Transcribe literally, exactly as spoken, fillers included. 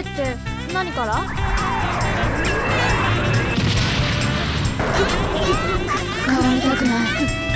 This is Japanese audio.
って何から？ 顔見たくない。